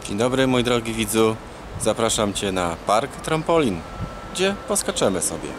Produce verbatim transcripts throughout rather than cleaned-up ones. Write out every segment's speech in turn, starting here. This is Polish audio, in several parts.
Dzień dobry, mój drogi widzu. Zapraszam Cię na park trampolin, gdzie poskaczemy sobie.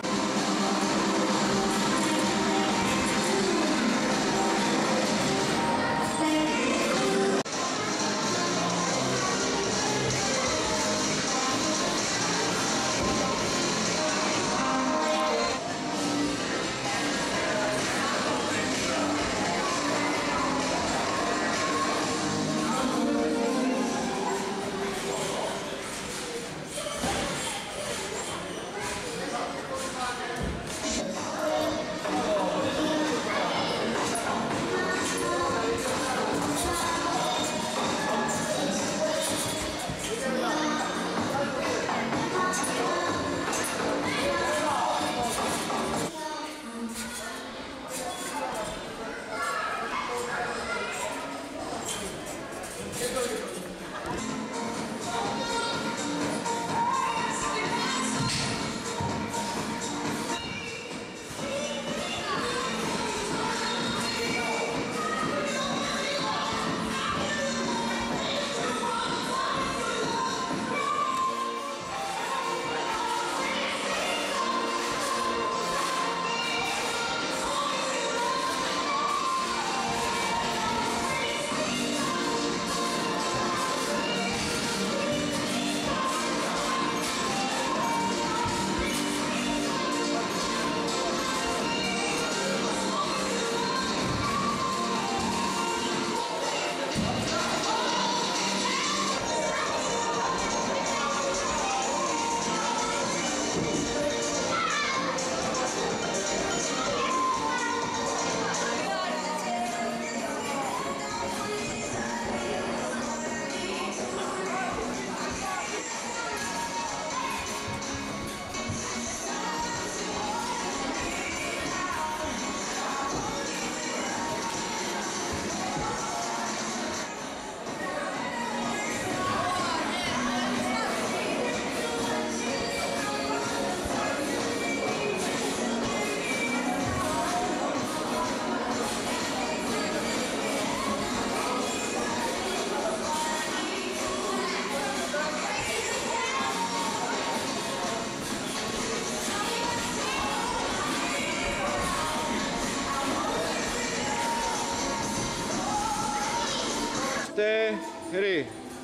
Cztery.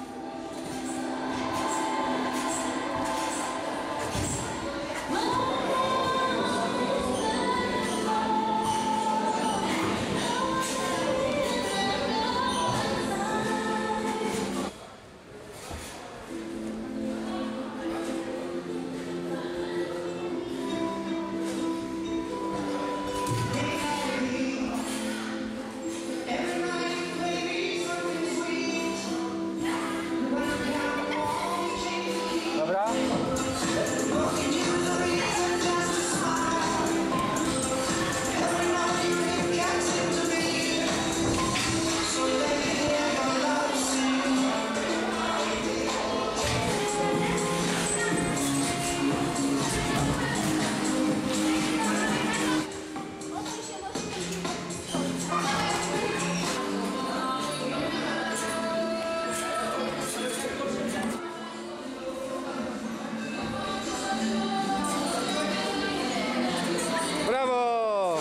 Brawo!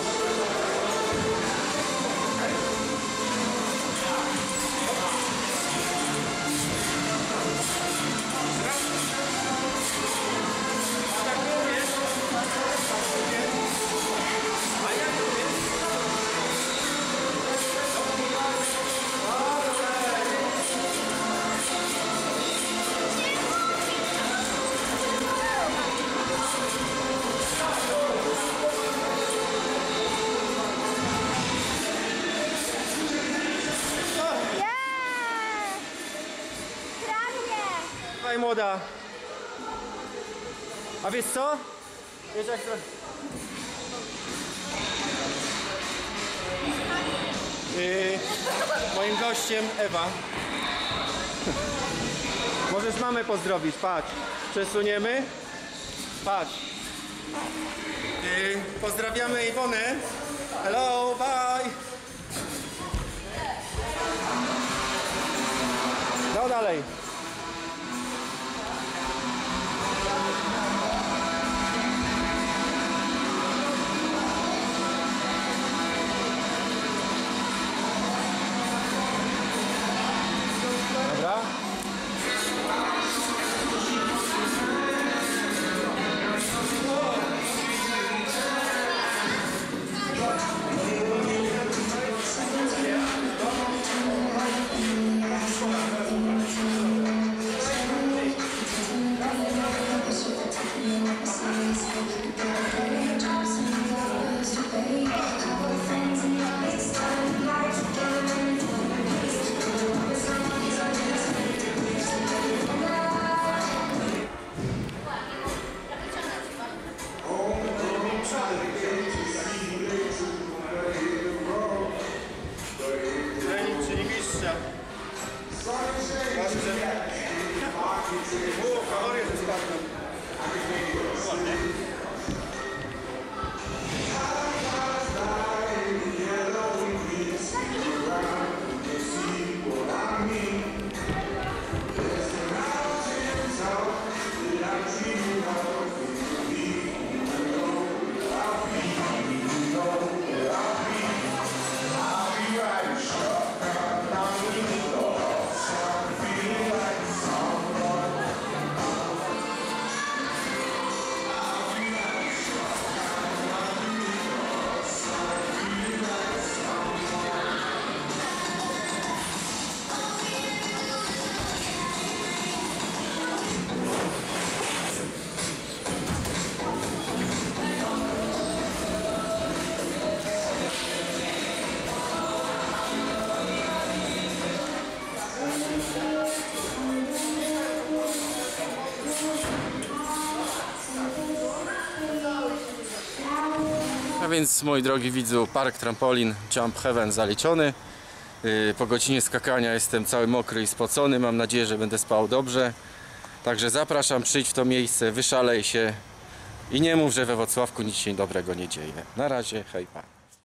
Dawaj, młoda. A wiesz co? Wiesz jak to... Yy, moim gościem Ewa. Możesz mamę pozdrowić, patrz. Przesuniemy. Patrz. Yy, pozdrawiamy Iwonę. Hello, bye. No dalej. A więc, moi drogi widzu, park trampolin Jump Heaven zaliczony. Yy, Po godzinie skakania jestem cały mokry i spocony. Mam nadzieję, że będę spał dobrze. Także zapraszam, przyjdź w to miejsce, wyszalej się i nie mów, że we Wrocławku nic się dobrego nie dzieje. Na razie, hej, pa.